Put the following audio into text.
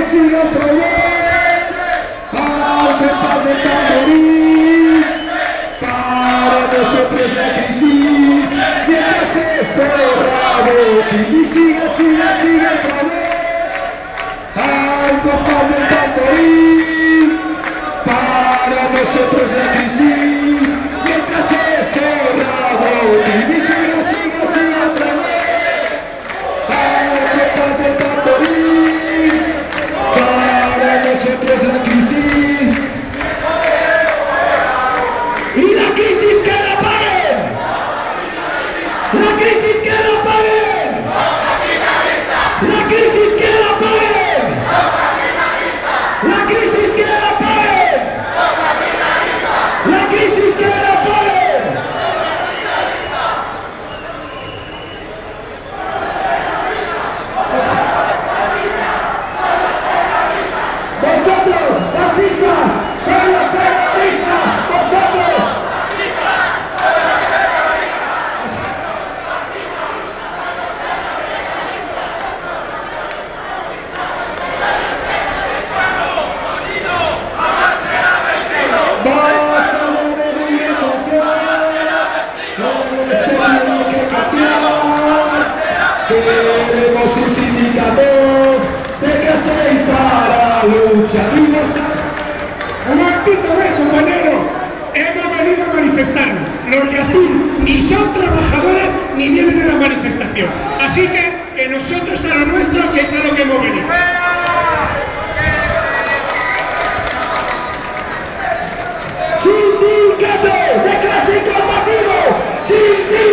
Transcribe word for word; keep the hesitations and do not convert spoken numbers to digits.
siga otra vez, al compás del tamborín, para nosotros la crisis, mientras se cerra botín. Y siga, siga, siga otra vez, al compás del tamborín, para nosotros la crisis, mientras se cerra botín. Y siga, siga, siga otra vez, al compás del tamborín, para nosotros la crisis. Y la crisis que la paguen, la crisis que la paguen, la crisis que la paguen, la crisis que la paguen, la crisis que la paguen. Vosotros, fascistas, sois los terroristas, vosotros. Basta de venir a confiar, todo esto tiene que cambiar. Queremos un sindicato de clase y para luchar. Y basta. Como has dicho, ¿ves, compañero? Hemos venido a manifestarnos. Los Yacine ni son trabajadores ni vienen a la manifestación. Así que, que nosotros a lo nuestro, que es a lo que hemos venido. Sindicato de clase combativo, sindicato.